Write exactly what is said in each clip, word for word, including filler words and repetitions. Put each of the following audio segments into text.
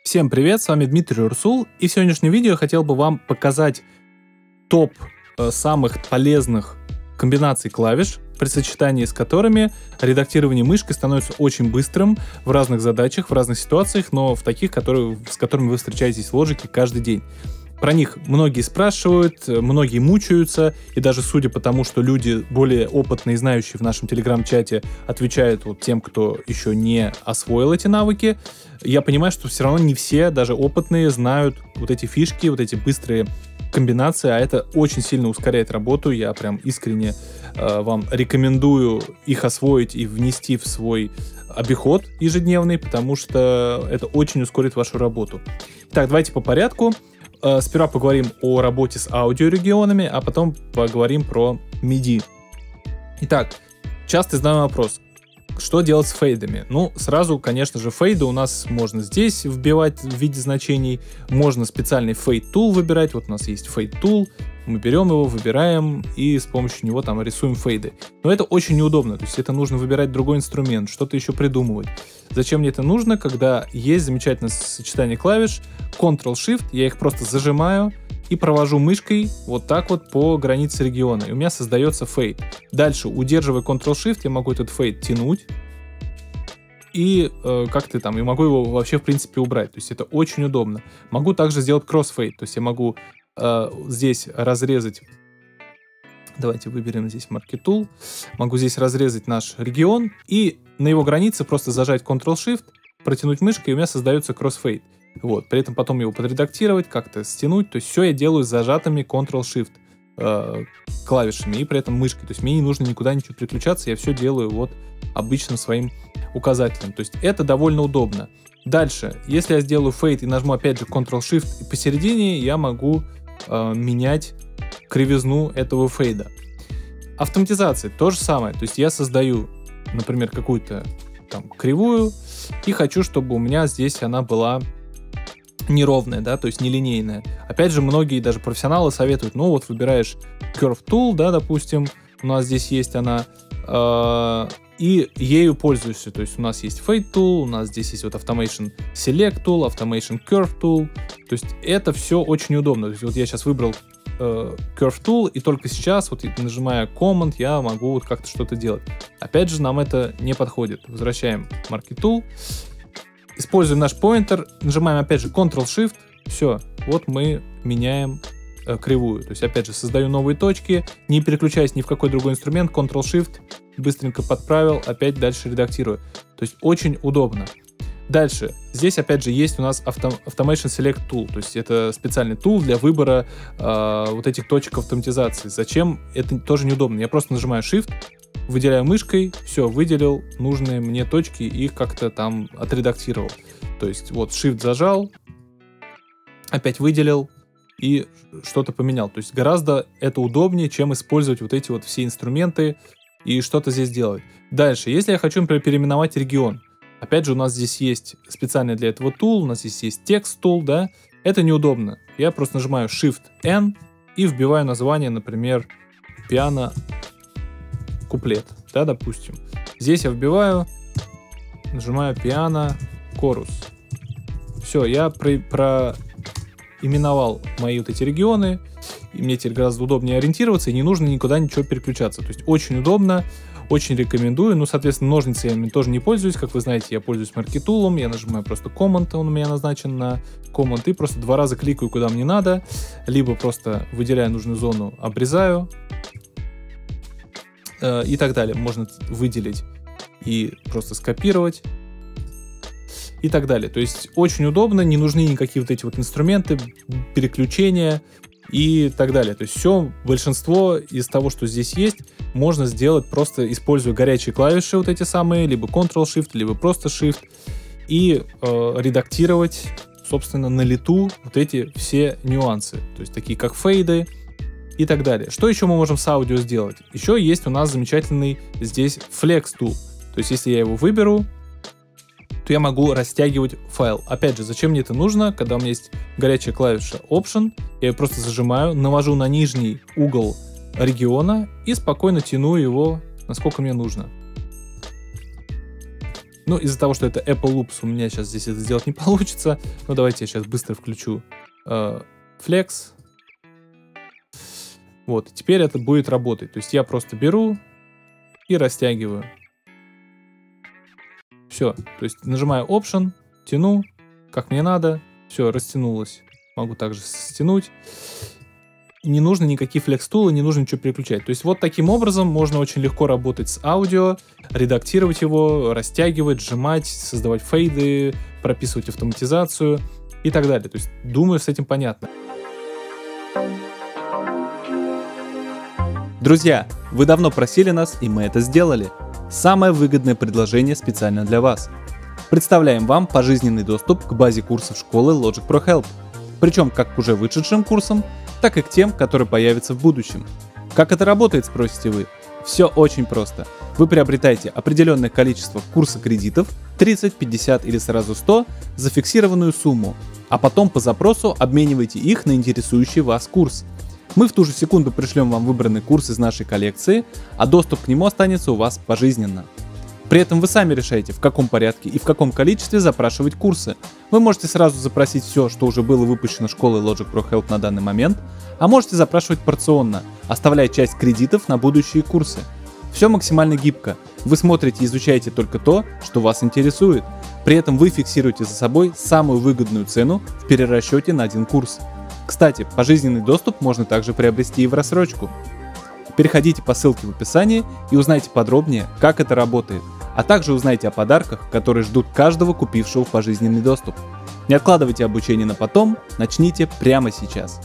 Всем привет, с вами Дмитрий Урсул, и в сегодняшнем видео я хотел бы вам показать топ э, самых полезных комбинаций клавиш, при сочетании с которыми редактирование мышкой становится очень быстрым в разных задачах, в разных ситуациях, но в таких, которые, с которыми вы встречаетесь в лоджике каждый день. Про них многие спрашивают, многие мучаются, и даже судя по тому, что люди более опытные и знающие в нашем телеграм-чате отвечают вот тем, кто еще не освоил эти навыки, я понимаю, что все равно не все, даже опытные, знают вот эти фишки, вот эти быстрые комбинации, а это очень сильно ускоряет работу. Я прям искренне э, вам рекомендую их освоить и внести в свой обиход ежедневный, потому что это очень ускорит вашу работу. Так, давайте по порядку. Сперва поговорим о работе с аудиорегионами, а потом поговорим про миди. Итак, часто задаем вопрос, что делать с фейдами? Ну, сразу, конечно же, фейды у нас можно здесь вбивать в виде значений, можно специальный фейд tool выбирать, вот у нас есть фейд tool, мы берем его, выбираем и с помощью него там рисуем фейды. Но это очень неудобно, то есть это нужно выбирать другой инструмент, что-то еще придумывать. Зачем мне это нужно, когда есть замечательное сочетание клавиш, контрол-шифт, я их просто зажимаю и провожу мышкой вот так вот по границе региона, и у меня создается фейд. Дальше, удерживая контрол-шифт, я могу этот фейд тянуть, и э, как-то там, я могу его вообще в принципе убрать, то есть это очень удобно. Могу также сделать кроссфейд, то есть я могу э, здесь разрезать, давайте выберем здесь Marquee Tool, могу здесь разрезать наш регион, и на его границе просто зажать контрол-шифт, протянуть мышкой, и у меня создается кроссфейд. Вот, при этом потом его подредактировать, как-то стянуть, то есть все я делаю с зажатыми контрол-шифт э, клавишами и при этом мышкой, то есть мне не нужно никуда ничего переключаться, я все делаю вот обычным своим указателем, то есть это довольно удобно. Дальше, если я сделаю фейд и нажму опять же контрол-шифт и посередине, я могу э, менять кривизну этого фейда. Автоматизация, то же самое, то есть я создаю, например, какую-то там кривую и хочу, чтобы у меня здесь она была неровная, да, то есть нелинейная. Опять же, многие даже профессионалы советуют, ну вот выбираешь Curve Tool, да, допустим, у нас здесь есть она, э, и ею пользуешься, то есть у нас есть Fade Tool, у нас здесь есть вот Automation Select Tool, Automation Curve Tool, то есть это все очень удобно. То есть вот я сейчас выбрал э, Curve Tool, и только сейчас, вот нажимая Command, я могу вот как-то что-то делать. Опять же, нам это не подходит. Возвращаем Marquee Tool, используем наш поинтер, нажимаем опять же контрол-шифт, все, вот мы меняем э, кривую. То есть опять же создаю новые точки, не переключаясь ни в какой другой инструмент, контрол-шифт, быстренько подправил, опять дальше редактирую. То есть очень удобно. Дальше, здесь опять же есть у нас Autom- Automation Select Tool, то есть это специальный tool для выбора э, вот этих точек автоматизации. Зачем? Это тоже неудобно. Я просто нажимаю Shift, выделяю мышкой, все, выделил нужные мне точки и их как-то там отредактировал. То есть вот Shift зажал, опять выделил и что-то поменял. То есть гораздо это удобнее, чем использовать вот эти вот все инструменты и что-то здесь делать. Дальше, если я хочу, например, переименовать регион, опять же у нас здесь есть специальный для этого tool, у нас здесь есть Text Tool, да, это неудобно. Я просто нажимаю Shift-N и вбиваю название, например, пиано куплет, да, допустим. Здесь я вбиваю, нажимаю пиано корус. Все, я про, проименовал мои вот эти регионы, и мне теперь гораздо удобнее ориентироваться, и не нужно никуда ничего переключаться. То есть очень удобно, очень рекомендую. Ну, соответственно, ножницами тоже не пользуюсь. Как вы знаете, я пользуюсь Marquee Tool, я нажимаю просто Command, он у меня назначен на Command, и просто два раза кликаю, куда мне надо, либо просто выделяю нужную зону, обрезаю, и так далее. Можно выделить и просто скопировать и так далее. То есть очень удобно, не нужны никакие вот эти вот инструменты, переключения и так далее. То есть все, большинство из того, что здесь есть, можно сделать просто используя горячие клавиши, вот эти самые, либо контрол-шифт, либо просто Shift, и э, редактировать, собственно, на лету вот эти все нюансы. То есть такие как фейды и так далее. Что еще мы можем с аудио сделать? Еще есть у нас замечательный здесь Flex Tool. То есть если я его выберу, то я могу растягивать файл. Опять же, зачем мне это нужно? Когда у меня есть горячая клавиша Option, я ее просто зажимаю, навожу на нижний угол региона и спокойно тяну его, насколько мне нужно. Ну, из-за того, что это Apple Loops, у меня сейчас здесь это сделать не получится. Но давайте я сейчас быстро включу э, Flex. Вот, теперь это будет работать. То есть я просто беру и растягиваю. Все, то есть нажимаю Option, тяну, как мне надо. Все, растянулось. Могу также стянуть. Не нужно никаких флекс-тулы, не нужно ничего переключать. То есть вот таким образом можно очень легко работать с аудио, редактировать его, растягивать, сжимать, создавать фейды, прописывать автоматизацию и так далее. То есть думаю, с этим понятно. Друзья, вы давно просили нас, и мы это сделали. Самое выгодное предложение специально для вас. Представляем вам пожизненный доступ к базе курсов школы Logic Pro Help. Причем как к уже вышедшим курсам, так и к тем, которые появятся в будущем. Как это работает, спросите вы? Все очень просто. Вы приобретаете определенное количество курса кредитов, тридцать, пятьдесят или сразу сто, за фиксированную сумму, а потом по запросу обмениваете их на интересующий вас курс. Мы в ту же секунду пришлем вам выбранный курс из нашей коллекции, а доступ к нему останется у вас пожизненно. При этом вы сами решаете, в каком порядке и в каком количестве запрашивать курсы. Вы можете сразу запросить все, что уже было выпущено школой Logic Pro Help на данный момент, а можете запрашивать порционно, оставляя часть кредитов на будущие курсы. Все максимально гибко. Вы смотрите и изучаете только то, что вас интересует. При этом вы фиксируете за собой самую выгодную цену в перерасчете на один курс. Кстати, пожизненный доступ можно также приобрести и в рассрочку. Переходите по ссылке в описании и узнайте подробнее, как это работает, а также узнайте о подарках, которые ждут каждого купившего пожизненный доступ. Не откладывайте обучение на потом, начните прямо сейчас.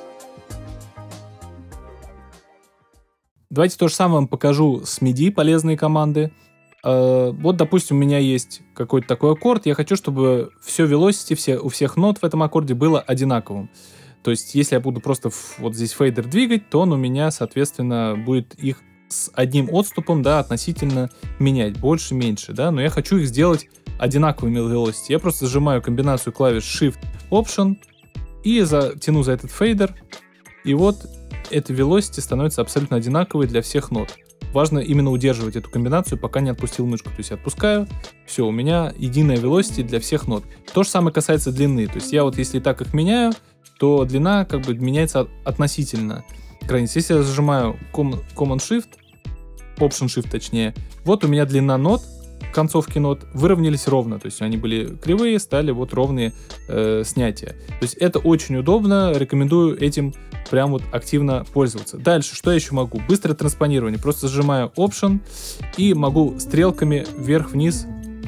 Давайте то же самое вам покажу с миди, полезные команды. Вот, допустим, у меня есть какой-то такой аккорд, я хочу, чтобы все velocity, все, у всех нот в этом аккорде было одинаковым. То есть, если я буду просто вот здесь фейдер двигать, то он у меня, соответственно, будет их с одним отступом, да, относительно менять, больше, меньше, да, но я хочу их сделать одинаковыми velocity. Я просто сжимаю комбинацию клавиш Shift, Option и за, тяну за этот фейдер, и вот эта velocity становится абсолютно одинаковой для всех нот. Важно именно удерживать эту комбинацию, пока не отпустил мышку. То есть я отпускаю, все, у меня единая velocity для всех нот. То же самое касается длины. То есть я вот если так их меняю, то длина как бы меняется относительно границ. Если я зажимаю Command-Shift, Option-Shift точнее, вот у меня длина нот, концовки нот выровнялись ровно. То есть они были кривые, стали вот ровные э, снятия. То есть это очень удобно, рекомендую этим прям вот активно пользоваться. Дальше, что я еще могу? Быстрое транспонирование. Просто зажимаю Option и могу стрелками вверх-вниз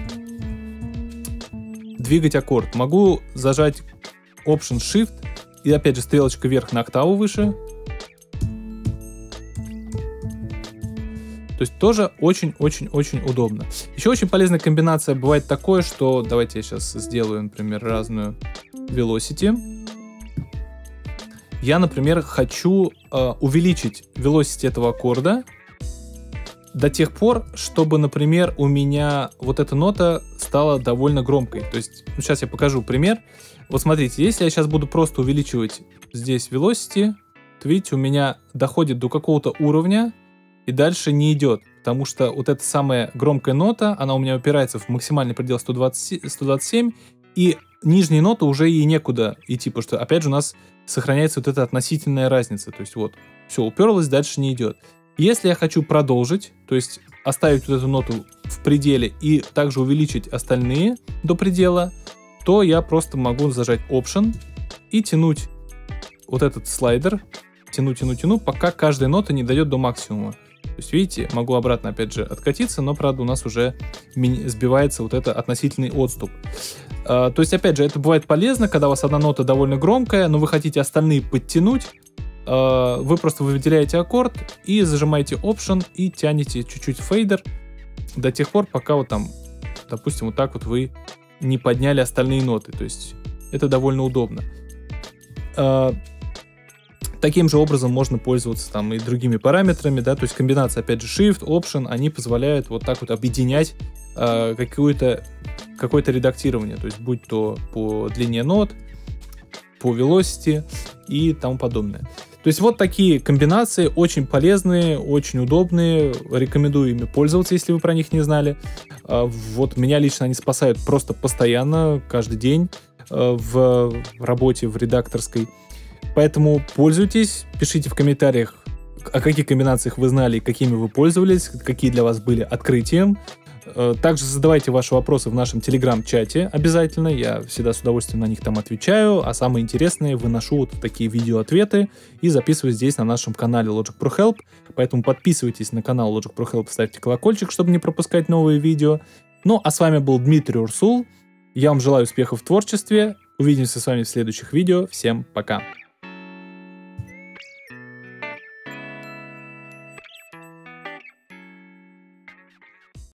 двигать аккорд. Могу зажать Option-Shift и опять же стрелочка вверх на октаву выше. То есть тоже очень-очень-очень удобно. Еще очень полезная комбинация бывает такое, что давайте я сейчас сделаю, например, разную velocity. Я, например, хочу э, увеличить velocity этого аккорда до тех пор, чтобы, например, у меня вот эта нота стала довольно громкой. То есть, ну, сейчас я покажу пример. Вот смотрите, если я сейчас буду просто увеличивать здесь velocity, то видите, у меня доходит до какого-то уровня и дальше не идет, потому что вот эта самая громкая нота, она у меня упирается в максимальный предел сто двадцать, сто двадцать семь, и нижние ноты уже ей некуда идти, потому что, опять же, у нас сохраняется вот эта относительная разница. То есть вот, все, уперлась, дальше не идет. Если я хочу продолжить, то есть оставить вот эту ноту в пределе и также увеличить остальные до предела, то я просто могу зажать Option и тянуть вот этот слайдер, тяну, тяну, тяну, пока каждая нота не дойдет до максимума. То есть, видите, могу обратно, опять же, откатиться, но, правда, у нас уже сбивается вот это относительный отступ. А, то есть, опять же, это бывает полезно, когда у вас одна нота довольно громкая, но вы хотите остальные подтянуть, а, вы просто выделяете аккорд и зажимаете Option и тянете чуть-чуть фейдер до тех пор, пока вот там, допустим, вот так вот вы не подняли остальные ноты. То есть, это довольно удобно. А, Таким же образом можно пользоваться там и другими параметрами, да, то есть комбинация, опять же, Shift, Option, они позволяют вот так вот объединять э, какое-то какое-то редактирование, то есть будь то по длине нот, по velocity и тому подобное. То есть вот такие комбинации очень полезные, очень удобные. Рекомендую ими пользоваться, если вы про них не знали. Вот меня лично они спасают просто постоянно, каждый день в работе, в редакторской. Поэтому пользуйтесь, пишите в комментариях, о каких комбинациях вы знали, какими вы пользовались, какие для вас были открытием. Также задавайте ваши вопросы в нашем телеграм-чате обязательно, я всегда с удовольствием на них там отвечаю, а самые интересные выношу вот такие видео-ответы и записываю здесь на нашем канале Logic Pro Help, поэтому подписывайтесь на канал Logic Pro Help, ставьте колокольчик, чтобы не пропускать новые видео. Ну, а с вами был Дмитрий Урсул, я вам желаю успехов в творчестве, увидимся с вами в следующих видео, всем пока!